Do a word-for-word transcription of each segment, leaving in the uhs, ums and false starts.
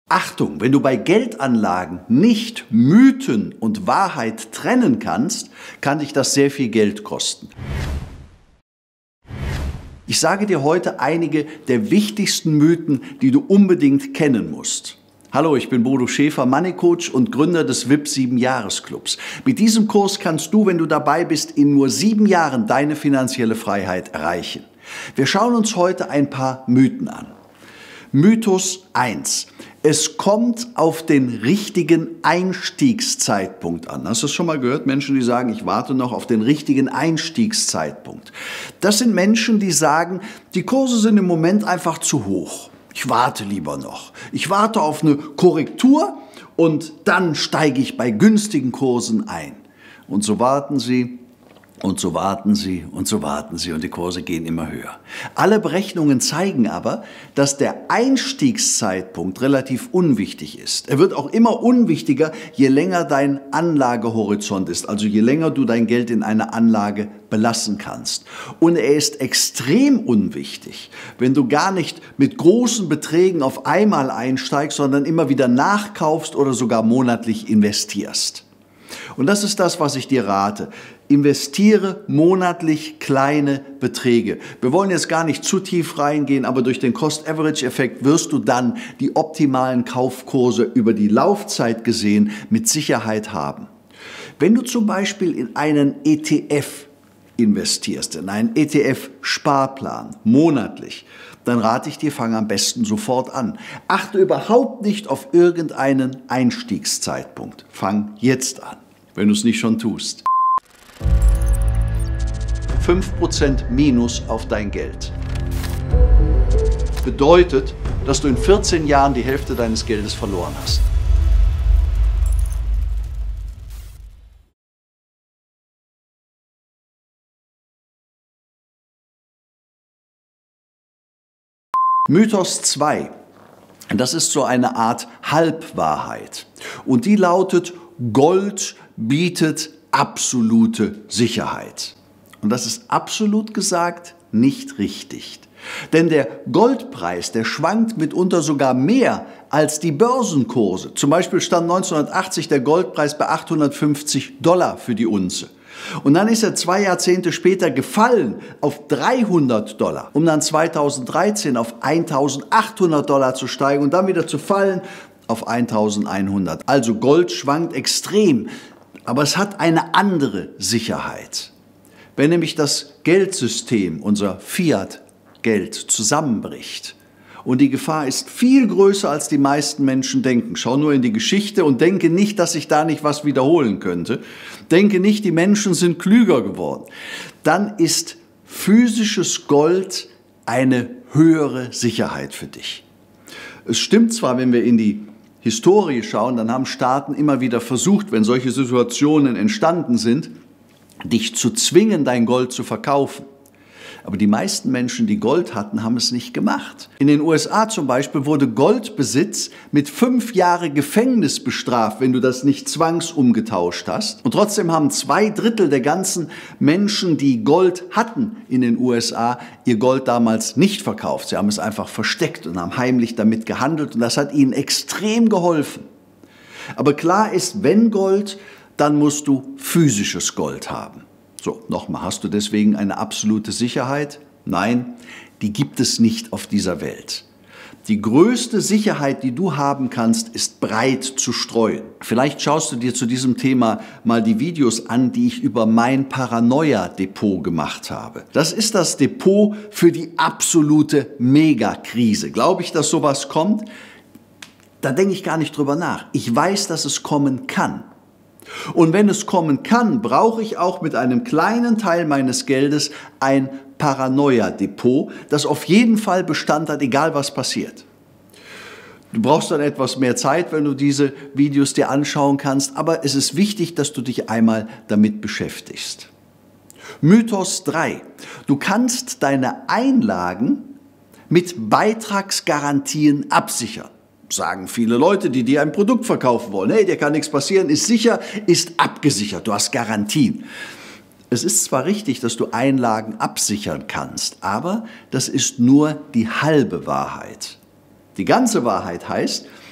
Achtung, wenn du bei Geldanlagen nicht Mythen und Wahrheit trennen kannst, kann dich das sehr viel Geld kosten. Ich sage dir heute einige der wichtigsten Mythen, die du unbedingt kennen musst. Hallo, ich bin Bodo Schäfer, Money Coach und Gründer des V I P sieben Jahres Clubs. Mit diesem Kurs kannst du, wenn du dabei bist, in nur sieben Jahren deine finanzielle Freiheit erreichen. Wir schauen uns heute ein paar Mythen an. Mythos eins. Es kommt auf den richtigen Einstiegszeitpunkt an. Hast du das schon mal gehört? Menschen, die sagen, ich warte noch auf den richtigen Einstiegszeitpunkt. Das sind Menschen, die sagen, die Kurse sind im Moment einfach zu hoch. Ich warte lieber noch. Ich warte auf eine Korrektur und dann steige ich bei günstigen Kursen ein. Und so warten sie. Und so warten sie und so warten sie und die Kurse gehen immer höher. Alle Berechnungen zeigen aber, dass der Einstiegszeitpunkt relativ unwichtig ist. Er wird auch immer unwichtiger, je länger dein Anlagehorizont ist, also je länger du dein Geld in einer Anlage belassen kannst. Und er ist extrem unwichtig, wenn du gar nicht mit großen Beträgen auf einmal einsteigst, sondern immer wieder nachkaufst oder sogar monatlich investierst. Und das ist das, was ich dir rate. Investiere monatlich kleine Beträge. Wir wollen jetzt gar nicht zu tief reingehen, aber durch den Cost-Average-Effekt wirst du dann die optimalen Kaufkurse über die Laufzeit gesehen mit Sicherheit haben. Wenn du zum Beispiel in einen E T F investierst, in einen E T F-Sparplan, monatlich, dann rate ich dir, fang am besten sofort an. Achte überhaupt nicht auf irgendeinen Einstiegszeitpunkt. Fang jetzt an, wenn du es nicht schon tust. fünf Prozent Minus auf dein Geld. Bedeutet, dass du in vierzehn Jahren die Hälfte deines Geldes verloren hast. Mythos zwei. Das ist so eine Art Halbwahrheit. Und die lautet, Gold bietet absolute Sicherheit. Und das ist absolut gesagt nicht richtig. Denn der Goldpreis, der schwankt mitunter sogar mehr als die Börsenkurse. Zum Beispiel stand neunzehnhundertachtzig der Goldpreis bei achthundertfünfzig Dollar für die Unze. Und dann ist er zwei Jahrzehnte später gefallen auf dreihundert Dollar, um dann zweitausenddreizehn auf eintausendachthundert Dollar zu steigen und dann wieder zu fallen auf eintausendeinhundert. Also Gold schwankt extrem, aber es hat eine andere Sicherheit. Wenn nämlich das Geldsystem, unser Fiat-Geld, zusammenbricht und die Gefahr ist viel größer, als die meisten Menschen denken. Schau nur in die Geschichte und denke nicht, dass sich da nicht was wiederholen könnte. Denke nicht, die Menschen sind klüger geworden. Dann ist physisches Gold eine höhere Sicherheit für dich. Es stimmt zwar, wenn wir in die Historie schauen, dann haben Staaten immer wieder versucht, wenn solche Situationen entstanden sind, dich zu zwingen, dein Gold zu verkaufen. Aber die meisten Menschen, die Gold hatten, haben es nicht gemacht. In den U S A zum Beispiel wurde Goldbesitz mit fünf Jahren Gefängnis bestraft, wenn du das nicht zwangsumgetauscht hast. Und trotzdem haben zwei Drittel der ganzen Menschen, die Gold hatten in den U S A, ihr Gold damals nicht verkauft. Sie haben es einfach versteckt und haben heimlich damit gehandelt. Und das hat ihnen extrem geholfen. Aber klar ist, wenn Gold, dann musst du physisches Gold haben. So, nochmal, hast du deswegen eine absolute Sicherheit? Nein, die gibt es nicht auf dieser Welt. Die größte Sicherheit, die du haben kannst, ist breit zu streuen. Vielleicht schaust du dir zu diesem Thema mal die Videos an, die ich über mein Paranoia-Depot gemacht habe. Das ist das Depot für die absolute Megakrise. Glaube ich, dass sowas kommt? Da denke ich gar nicht drüber nach. Ich weiß, dass es kommen kann. Und wenn es kommen kann, brauche ich auch mit einem kleinen Teil meines Geldes ein Paranoia-Depot, das auf jeden Fall Bestand hat, egal was passiert. Du brauchst dann etwas mehr Zeit, wenn du diese Videos dir anschauen kannst, aber es ist wichtig, dass du dich einmal damit beschäftigst. Mythos drei. Du kannst deine Einlagen mit Beitragsgarantien absichern. Sagen viele Leute, die dir ein Produkt verkaufen wollen. Hey, dir kann nichts passieren, ist sicher, ist abgesichert, du hast Garantien. Es ist zwar richtig, dass du Einlagen absichern kannst, aber das ist nur die halbe Wahrheit. Die ganze Wahrheit heißt,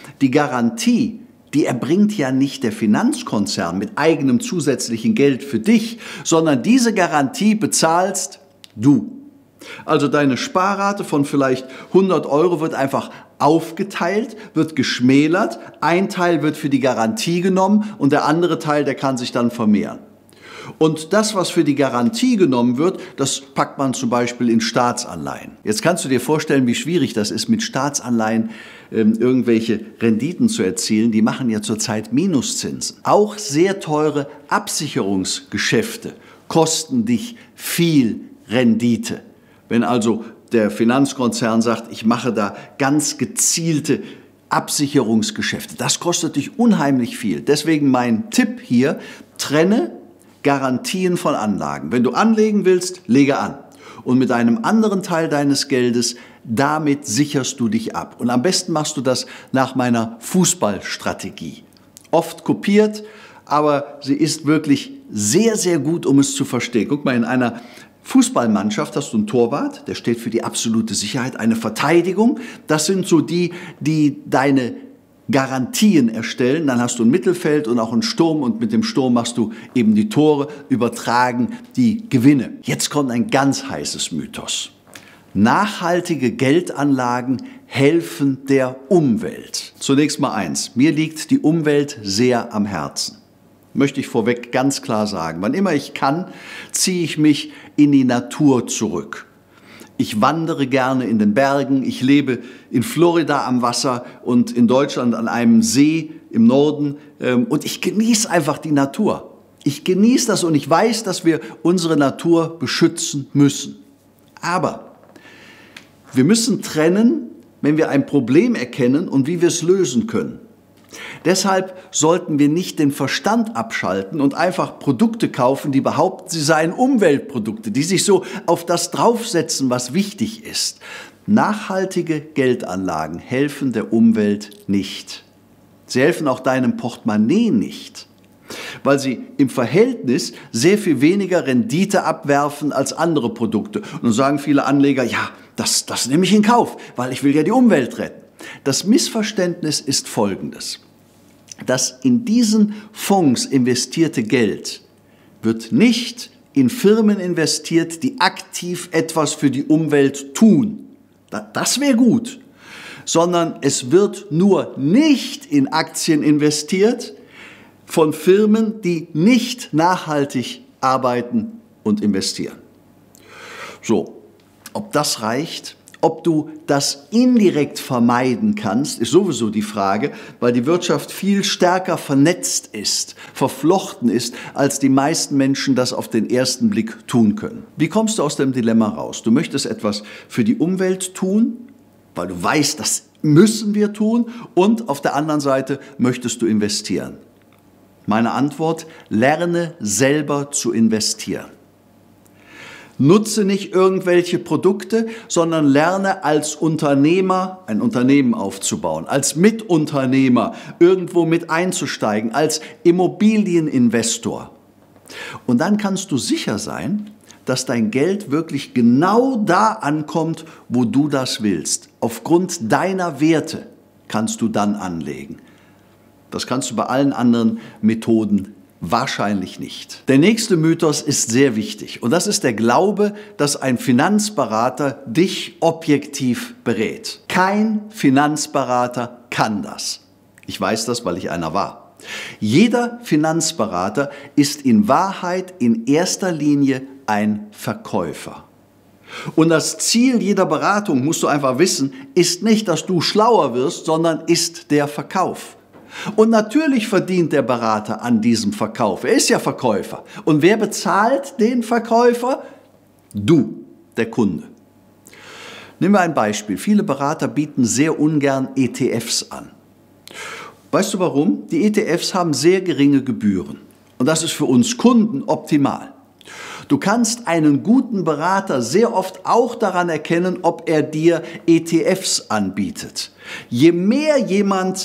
Die Garantie, die erbringt ja nicht der Finanzkonzern mit eigenem zusätzlichen Geld für dich, sondern diese Garantie bezahlst du. Also deine Sparrate von vielleicht hundert Euro wird einfach aufgeteilt, wird geschmälert, ein Teil wird für die Garantie genommen und der andere Teil, der kann sich dann vermehren. Und das, was für die Garantie genommen wird, das packt man zum Beispiel in Staatsanleihen. Jetzt kannst du dir vorstellen, wie schwierig das ist, mit Staatsanleihen ähm, irgendwelche Renditen zu erzielen. Die machen ja zurzeit Minuszinsen. Auch sehr teure Absicherungsgeschäfte kosten dich viel Rendite. Wenn also der Finanzkonzern sagt, ich mache da ganz gezielte Absicherungsgeschäfte, das kostet dich unheimlich viel. Deswegen mein Tipp hier, trenne Garantien von Anlagen. Wenn du anlegen willst, lege an. Und mit einem anderen Teil deines Geldes, damit sicherst du dich ab. Und am besten machst du das nach meiner Fußballstrategie. Oft kopiert, aber sie ist wirklich sehr, sehr gut, um es zu verstehen. Guck mal, in einer Fußballmannschaft hast du einen Torwart, der steht für die absolute Sicherheit, eine Verteidigung. Das sind so die, die deine Garantien erstellen. Dann hast du ein Mittelfeld und auch einen Sturm und mit dem Sturm machst du eben die Tore, übertragen die Gewinne. Jetzt kommt ein ganz heißes Mythos. Nachhaltige Geldanlagen helfen der Umwelt. Zunächst mal eins, mir liegt die Umwelt sehr am Herzen. Möchte ich vorweg ganz klar sagen. Wann immer ich kann, ziehe ich mich in die Natur zurück. Ich wandere gerne in den Bergen, ich lebe in Florida am Wasser und in Deutschland an einem See im Norden und ich genieße einfach die Natur. Ich genieße das und ich weiß, dass wir unsere Natur beschützen müssen. Aber wir müssen trennen, wenn wir ein Problem erkennen und wie wir es lösen können. Deshalb sollten wir nicht den Verstand abschalten und einfach Produkte kaufen, die behaupten, sie seien Umweltprodukte, die sich so auf das draufsetzen, was wichtig ist. Nachhaltige Geldanlagen helfen der Umwelt nicht. Sie helfen auch deinem Portemonnaie nicht, weil sie im Verhältnis sehr viel weniger Rendite abwerfen als andere Produkte. Und dann sagen viele Anleger, ja, das, das nehme ich in Kauf, weil ich will ja die Umwelt retten. Das Missverständnis ist folgendes. Das in diesen Fonds investierte Geld wird nicht in Firmen investiert, die aktiv etwas für die Umwelt tun. Das wäre gut. Sondern es wird nur nicht in Aktien investiert von Firmen, die nicht nachhaltig arbeiten und investieren. So, ob das reicht? Ob du das indirekt vermeiden kannst, ist sowieso die Frage, weil die Wirtschaft viel stärker vernetzt ist, verflochten ist, als die meisten Menschen das auf den ersten Blick tun können. Wie kommst du aus dem Dilemma raus? Du möchtest etwas für die Umwelt tun, weil du weißt, das müssen wir tun, und auf der anderen Seite möchtest du investieren. Meine Antwort: Lerne selber zu investieren. Nutze nicht irgendwelche Produkte, sondern lerne als Unternehmer ein Unternehmen aufzubauen, als Mitunternehmer irgendwo mit einzusteigen, als Immobilieninvestor. Und dann kannst du sicher sein, dass dein Geld wirklich genau da ankommt, wo du das willst. Aufgrund deiner Werte kannst du dann anlegen. Das kannst du bei allen anderen Methoden wahrscheinlich nicht. Der nächste Mythos ist sehr wichtig und das ist der Glaube, dass ein Finanzberater dich objektiv berät. Kein Finanzberater kann das. Ich weiß das, weil ich einer war. Jeder Finanzberater ist in Wahrheit in erster Linie ein Verkäufer. Und das Ziel jeder Beratung, musst du einfach wissen, ist nicht, dass du schlauer wirst, sondern ist der Verkauf. Und natürlich verdient der Berater an diesem Verkauf. Er ist ja Verkäufer. Und wer bezahlt den Verkäufer? Du, der Kunde. Nehmen wir ein Beispiel. Viele Berater bieten sehr ungern E T Fs an. Weißt du warum? Die E T Fs haben sehr geringe Gebühren. Und das ist für uns Kunden optimal. Du kannst einen guten Berater sehr oft auch daran erkennen, ob er dir E T Fs anbietet. Je mehr jemand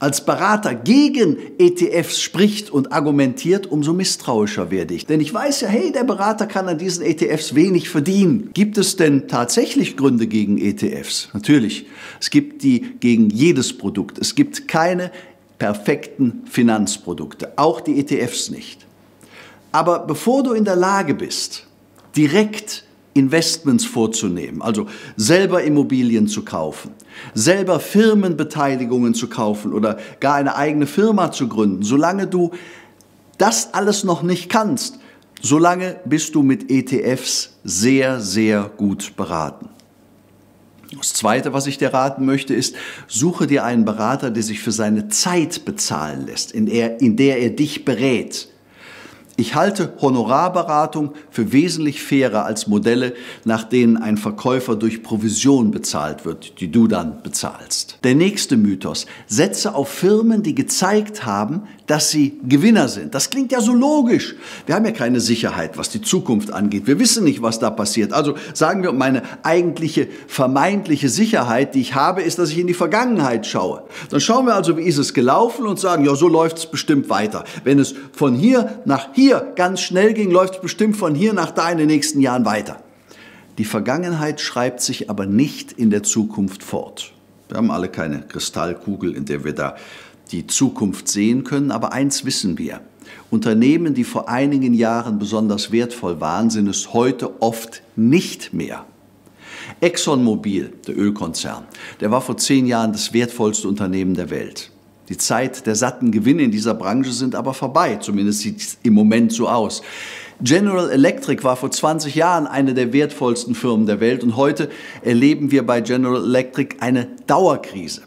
als Berater gegen E T Fs spricht und argumentiert, umso misstrauischer werde ich. Denn ich weiß ja, hey, der Berater kann an diesen E T Fs wenig verdienen. Gibt es denn tatsächlich Gründe gegen E T Fs? Natürlich. Es gibt die gegen jedes Produkt. Es gibt keine perfekten Finanzprodukte, auch die E T Fs nicht. Aber bevor du in der Lage bist, direkt Investments vorzunehmen, also selber Immobilien zu kaufen, selber Firmenbeteiligungen zu kaufen oder gar eine eigene Firma zu gründen, solange du das alles noch nicht kannst, solange bist du mit E T Fs sehr, sehr gut beraten. Das Zweite, was ich dir raten möchte, ist, suche dir einen Berater, der sich für seine Zeit bezahlen lässt, in der, in der er dich berät. Ich halte Honorarberatung für wesentlich fairer als Modelle, nach denen ein Verkäufer durch Provision bezahlt wird, die du dann bezahlst. Der nächste Mythos: Setze auf Firmen, die gezeigt haben, dass sie Gewinner sind. Das klingt ja so logisch. Wir haben ja keine Sicherheit, was die Zukunft angeht. Wir wissen nicht, was da passiert. Also sagen wir, meine eigentliche vermeintliche Sicherheit, die ich habe, ist, dass ich in die Vergangenheit schaue. Dann schauen wir also, wie ist es gelaufen und sagen, ja, so läuft es bestimmt weiter. Wenn es von hier nach hier ganz schnell ging, läuft es bestimmt von hier nach da in den nächsten Jahren weiter. Die Vergangenheit schreibt sich aber nicht in der Zukunft fort. Wir haben alle keine Kristallkugel, in der wir da die Zukunft sehen können, aber eins wissen wir: Unternehmen, die vor einigen Jahren besonders wertvoll waren, sind es heute oft nicht mehr. ExxonMobil, der Ölkonzern, der war vor zehn Jahren das wertvollste Unternehmen der Welt. Die Zeit der satten Gewinne in dieser Branche sind aber vorbei, zumindest sieht es im Moment so aus. General Electric war vor zwanzig Jahren eine der wertvollsten Firmen der Welt und heute erleben wir bei General Electric eine Dauerkrise.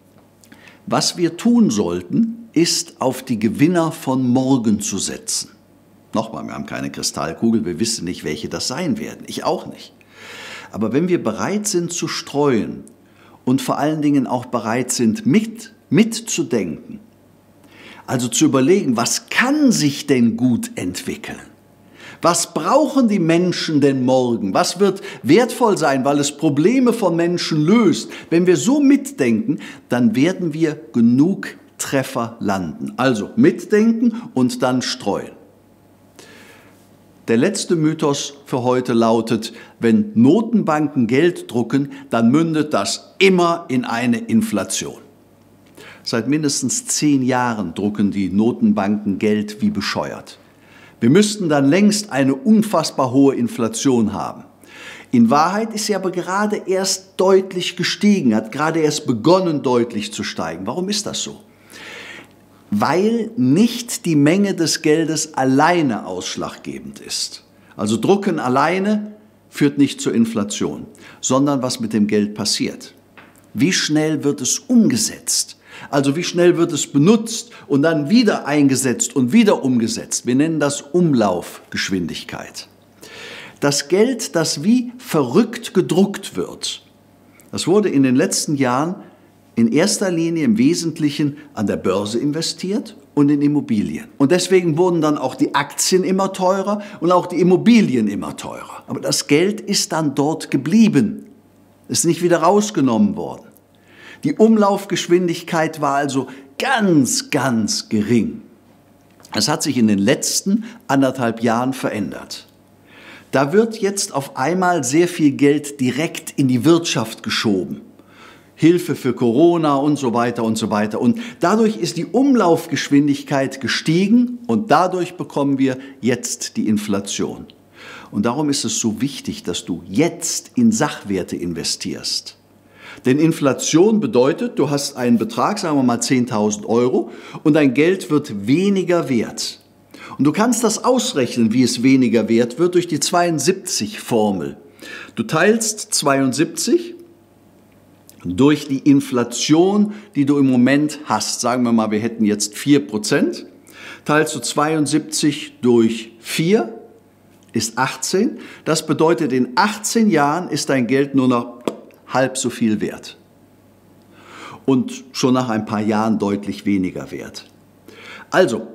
Was wir tun sollten, ist, auf die Gewinner von morgen zu setzen. Nochmal, wir haben keine Kristallkugel, wir wissen nicht, welche das sein werden. Ich auch nicht. Aber wenn wir bereit sind zu streuen und vor allen Dingen auch bereit sind, mit, mitzudenken, also zu überlegen, was kann sich denn gut entwickeln? Was brauchen die Menschen denn morgen? Was wird wertvoll sein, weil es Probleme von Menschen löst? Wenn wir so mitdenken, dann werden wir genug Treffer landen. Also mitdenken und dann streuen. Der letzte Mythos für heute lautet: Wenn Notenbanken Geld drucken, dann mündet das immer in eine Inflation. Seit mindestens zehn Jahren drucken die Notenbanken Geld wie bescheuert. Wir müssten dann längst eine unfassbar hohe Inflation haben. In Wahrheit ist sie aber gerade erst deutlich gestiegen, hat gerade erst begonnen, deutlich zu steigen. Warum ist das so? Weil nicht die Menge des Geldes alleine ausschlaggebend ist. Also Drucken alleine führt nicht zur Inflation, sondern was mit dem Geld passiert. Wie schnell wird es umgesetzt? Also wie schnell wird es benutzt und dann wieder eingesetzt und wieder umgesetzt? Wir nennen das Umlaufgeschwindigkeit. Das Geld, das wie verrückt gedruckt wird, das wurde in den letzten Jahren in erster Linie im Wesentlichen an der Börse investiert und in Immobilien. Und deswegen wurden dann auch die Aktien immer teurer und auch die Immobilien immer teurer. Aber das Geld ist dann dort geblieben, ist nicht wieder rausgenommen worden. Die Umlaufgeschwindigkeit war also ganz, ganz gering. Es hat sich in den letzten anderthalb Jahren verändert. Da wird jetzt auf einmal sehr viel Geld direkt in die Wirtschaft geschoben. Hilfe für Corona und so weiter und so weiter. Und dadurch ist die Umlaufgeschwindigkeit gestiegen und dadurch bekommen wir jetzt die Inflation. Und darum ist es so wichtig, dass du jetzt in Sachwerte investierst. Denn Inflation bedeutet, du hast einen Betrag, sagen wir mal zehntausend Euro, und dein Geld wird weniger wert. Und du kannst das ausrechnen, wie es weniger wert wird, durch die zweiundsiebzig-Formel. Du teilst zweiundsiebzig durch die Inflation, die du im Moment hast. Sagen wir mal, wir hätten jetzt vier Prozent. Teilst du zweiundsiebzig durch vier, ist achtzehn. Das bedeutet, in achtzehn Jahren ist dein Geld nur noch halb so viel wert. Und schon nach ein paar Jahren deutlich weniger wert. Also,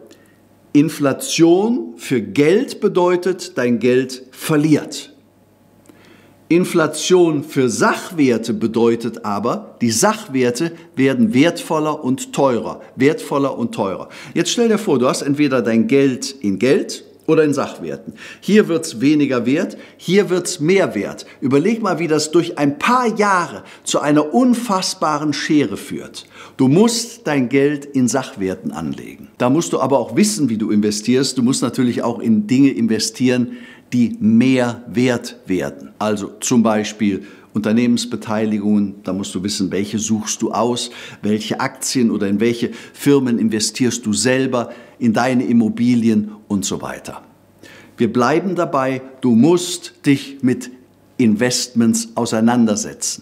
Inflation für Geld bedeutet, dein Geld verliert. Inflation für Sachwerte bedeutet aber, die Sachwerte werden wertvoller und teurer, wertvoller und teurer. Jetzt stell dir vor, du hast entweder dein Geld in Geld oder in Sachwerten. Hier wird es weniger wert, hier wird es mehr wert. Überleg mal, wie das durch ein paar Jahre zu einer unfassbaren Schere führt. Du musst dein Geld in Sachwerten anlegen. Da musst du aber auch wissen, wie du investierst. Du musst natürlich auch in Dinge investieren, die mehr wert werden. Also zum Beispiel Unternehmensbeteiligungen, da musst du wissen, welche suchst du aus, welche Aktien oder in welche Firmen investierst du selber, in deine Immobilien und so weiter. Wir bleiben dabei, du musst dich mit Investments auseinandersetzen.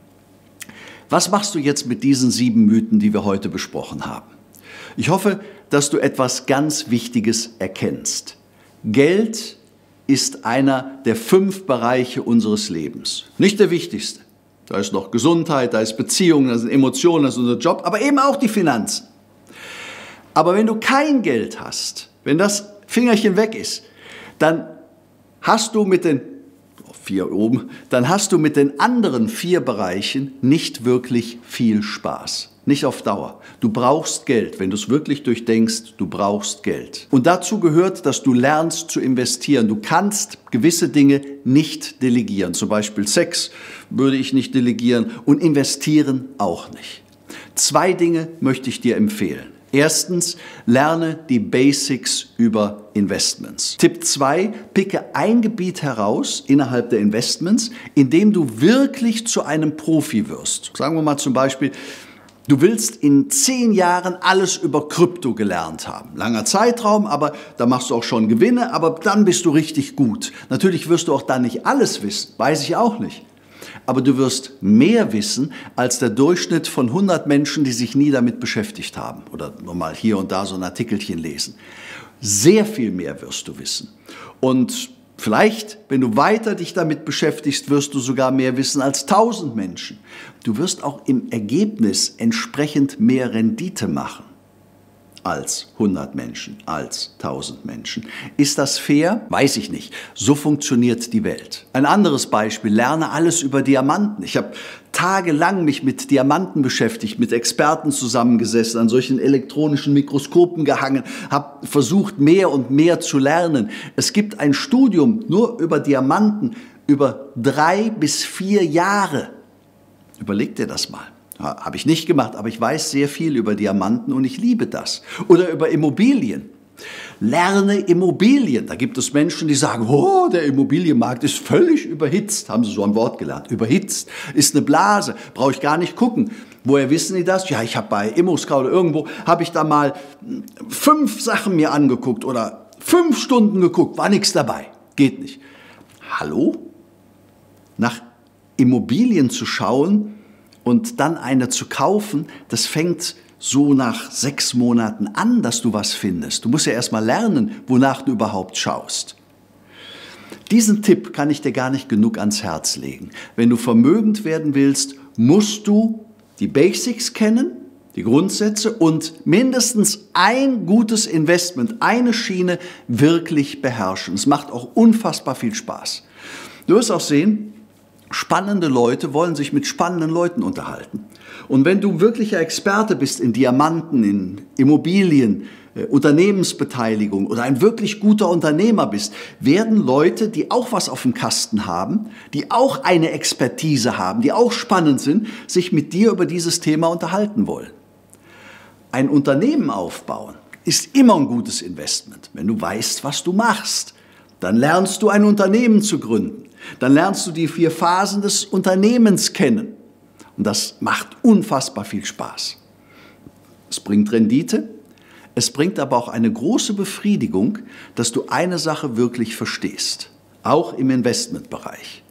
Was machst du jetzt mit diesen sieben Mythen, die wir heute besprochen haben? Ich hoffe, dass du etwas ganz Wichtiges erkennst. Geld ist einer der fünf Bereiche unseres Lebens. Nicht der wichtigste. Da ist noch Gesundheit, da ist Beziehungen, da sind Emotionen, da ist unser Job, aber eben auch die Finanzen. Aber wenn du kein Geld hast, wenn das Fingerchen weg ist, dann hast du mit den vier oben, dann hast du mit den anderen vier Bereichen nicht wirklich viel Spaß. Nicht auf Dauer. Du brauchst Geld. Wenn du es wirklich durchdenkst, du brauchst Geld. Und dazu gehört, dass du lernst zu investieren. Du kannst gewisse Dinge nicht delegieren. Zum Beispiel Sex würde ich nicht delegieren und investieren auch nicht. Zwei Dinge möchte ich dir empfehlen. Erstens, lerne die Basics über Investments. Tipp zwei, picke ein Gebiet heraus innerhalb der Investments, in dem du wirklich zu einem Profi wirst. Sagen wir mal zum Beispiel, du willst in zehn Jahren alles über Krypto gelernt haben. Langer Zeitraum, aber da machst du auch schon Gewinne, aber dann bist du richtig gut. Natürlich wirst du auch dann nicht alles wissen, weiß ich auch nicht. Aber du wirst mehr wissen als der Durchschnitt von hundert Menschen, die sich nie damit beschäftigt haben oder nur mal hier und da so ein Artikelchen lesen. Sehr viel mehr wirst du wissen. Und vielleicht, wenn du weiter dich damit beschäftigst, wirst du sogar mehr wissen als tausend Menschen. Du wirst auch im Ergebnis entsprechend mehr Rendite machen als hundert Menschen, als tausend Menschen. Ist das fair? Weiß ich nicht. So funktioniert die Welt. Ein anderes Beispiel, lerne alles über Diamanten. Ich habe tagelang mich mit Diamanten beschäftigt, mit Experten zusammengesessen, an solchen elektronischen Mikroskopen gehangen, habe versucht, mehr und mehr zu lernen. Es gibt ein Studium nur über Diamanten über drei bis vier Jahre. Überleg dir das mal. Habe ich nicht gemacht, aber ich weiß sehr viel über Diamanten und ich liebe das. Oder über Immobilien. Lerne Immobilien. Da gibt es Menschen, die sagen, oh, der Immobilienmarkt ist völlig überhitzt. Haben sie so ein Wort gelernt. Überhitzt. Ist eine Blase. Brauche ich gar nicht gucken. Woher wissen die das? Ja, ich habe bei ImmoScout oder irgendwo, habe ich da mal fünf Sachen mir angeguckt oder fünf Stunden geguckt. War nichts dabei. Geht nicht. Hallo? Nach Immobilien zu schauen und dann eine zu kaufen, das fängt so nach sechs Monaten an, dass du was findest. Du musst ja erst mal lernen, wonach du überhaupt schaust. Diesen Tipp kann ich dir gar nicht genug ans Herz legen. Wenn du vermögend werden willst, musst du die Basics kennen, die Grundsätze und mindestens ein gutes Investment, eine Schiene wirklich beherrschen. Es macht auch unfassbar viel Spaß. Du wirst auch sehen, spannende Leute wollen sich mit spannenden Leuten unterhalten. Und wenn du wirklicher Experte bist in Diamanten, in Immobilien, äh, Unternehmensbeteiligung oder ein wirklich guter Unternehmer bist, werden Leute, die auch was auf dem Kasten haben, die auch eine Expertise haben, die auch spannend sind, sich mit dir über dieses Thema unterhalten wollen. Ein Unternehmen aufbauen ist immer ein gutes Investment, wenn du weißt, was du machst. Dann lernst du ein Unternehmen zu gründen. Dann lernst du die vier Phasen des Unternehmens kennen. Und das macht unfassbar viel Spaß. Es bringt Rendite, es bringt aber auch eine große Befriedigung, dass du eine Sache wirklich verstehst, auch im Investmentbereich.